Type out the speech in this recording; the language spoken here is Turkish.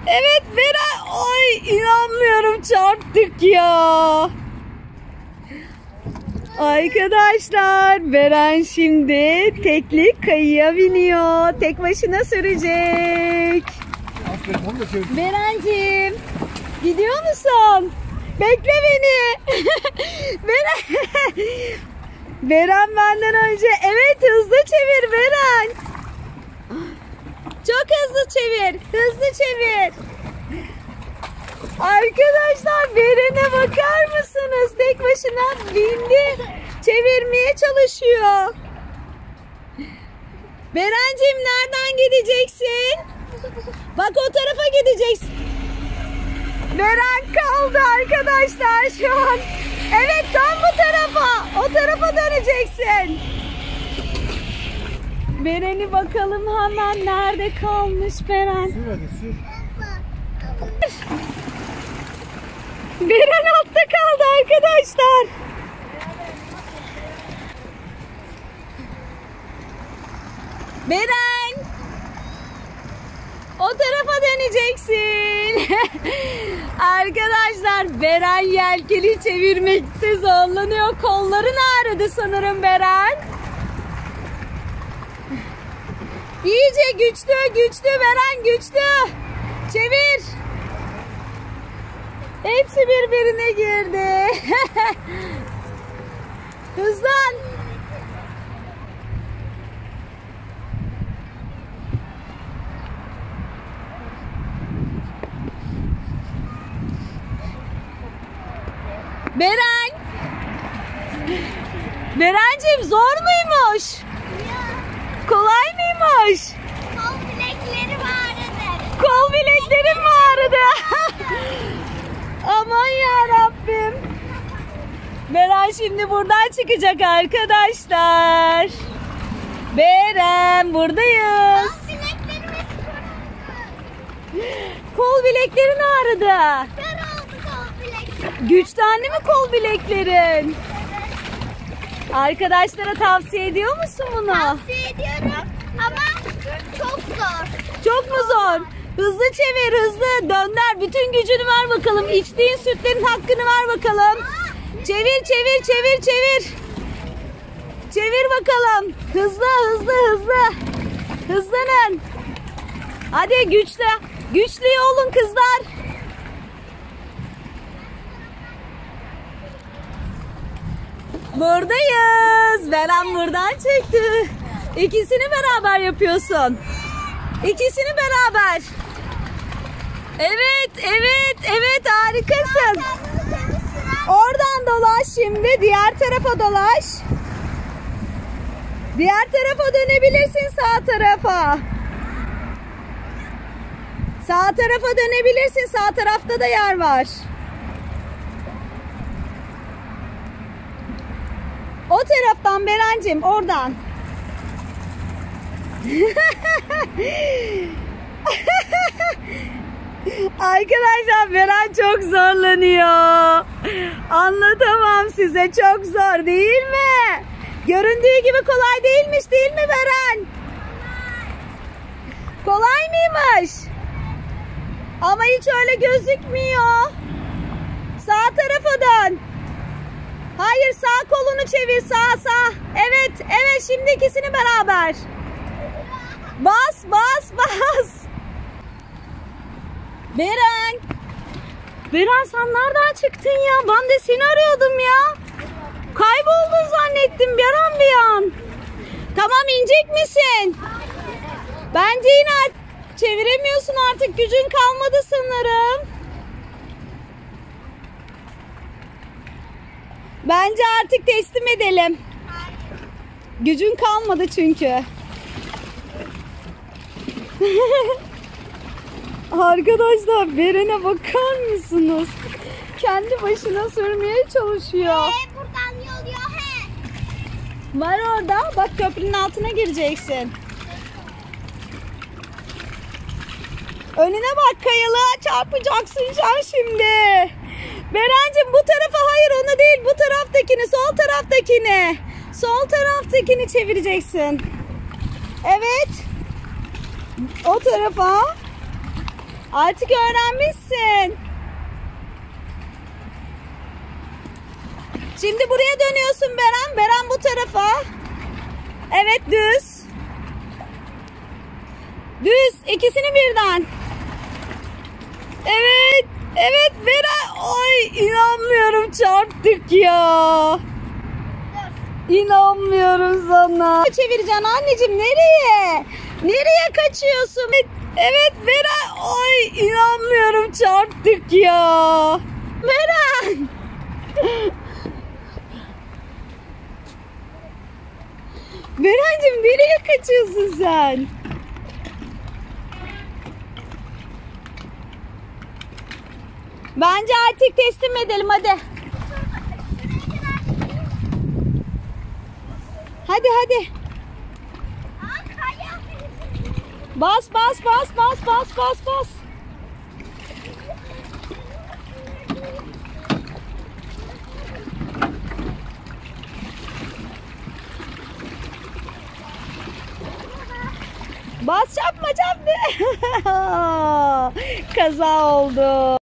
Evet Beren. Ay inanmıyorum, çarptık ya. Arkadaşlar Beren şimdi tekli kayıya biniyor. Tek başına sürecek. Berenciğim gidiyor musun? Bekle beni. Beren. Beren benden önce. Evet hızlı çevir Beren. Çok hızlı çevir. Hızlı çevir. Arkadaşlar Beren'e bakar mısınız? Tek başına bindi. Çevirmeye çalışıyor. Berenciğim nereden gideceksin? Bak o tarafa gideceksin. Beren kaldı arkadaşlar şu an. Evet dön bu tarafa. O tarafa döneceksin. Beren'i bakalım hemen nerede kalmış Beren. Sür hadi sür. Beren altta kaldı arkadaşlar. Beren. O tarafa döneceksin. Arkadaşlar Beren yelkeni çevirmekte zorlanıyor. Kolların ağrıdı sanırım Beren. İyice güçlü Beren güçlü. Çevir. Hepsi birbirine girdi. Hızlan. Beren. Berenciğim zor muymuş? Kolay mıymış? Kol bileklerim ağrıdı. Kol bileklerim mi ağrıdı? Aman ya Rabbim. Beren şimdi buradan çıkacak arkadaşlar. Beren buradayız. Kol bileklerimiz Kol bileklerin ağrıdı. kör oldu kol bileklerim. Güçlendi mi kol bileklerin? Arkadaşlara tavsiye ediyor musun bunu? Tavsiye ediyorum ama çok zor. Çok mu zor? Hızlı çevir, hızlı dönder. Bütün gücünü ver bakalım. İçtiğin sütlerin hakkını ver bakalım. Çevir, çevir, çevir, çevir. Çevir bakalım. Hızlı, hızlı, hızlı. Hızlanın. Hadi güçlü. Güçlü olun kızlar. Buradayız. Beren buradan çekti. İkisini beraber yapıyorsun. İkisini beraber. Evet, evet, evet harikasın. Oradan dolaş şimdi. Diğer tarafa dolaş. Diğer tarafa dönebilirsin, sağ tarafa. Sağ tarafa dönebilirsin. Sağ tarafta da yer var. O taraftan Berencim, oradan. Arkadaşlar Beren çok zorlanıyor. Anlatamam size, çok zor değil mi? Göründüğü gibi kolay değilmiş değil mi Beren? Kolay mıymış? Ama hiç öyle gözükmüyor. Sağ tarafa dön. Hayır, sağ kolunu çevir, sağ. Evet, evet, şimdi ikisini beraber. Bas, bas, bas. Beren. Beren sen nereden çıktın ya? Ben de seni arıyordum ya. Kayboldun zannettim Beren bir an. Tamam, inecek misin? Bence yine çeviremiyorsun artık. Gücün kalmadı sanırım. Bence artık teslim edelim. Gücün kalmadı çünkü. Arkadaşlar Beren'e bakar mısınız? Kendi başına sürmeye çalışıyor. Buradan yol yok he. Var orada. Bak köprünün altına gireceksin. Önüne bak, kayalığa çarpacaksın sen şimdi. Berencim bu tarafa, hayır onu değil, bu taraftakini, sol taraftakini. Sol taraftakini çevireceksin. Evet. O tarafa. Artık öğrenmişsin. Şimdi buraya dönüyorsun Beren. Beren bu tarafa. Evet, düz. Düz. İkisini birden. Evet. Evet Beren. Ay, inanmıyorum, çarptık ya. İnanmıyorum sana. Çevireceksin anneciğim, nereye? Nereye kaçıyorsun? Evet Beren. Ay, inanmıyorum, çarptık ya. Beren. Berencim, nereye kaçıyorsun sen? Bence artık teslim edelim, hadi. Hadi hadi. Bas bas bas bas bas bas bas. Bas, çarpma çarpma. Kaza oldu.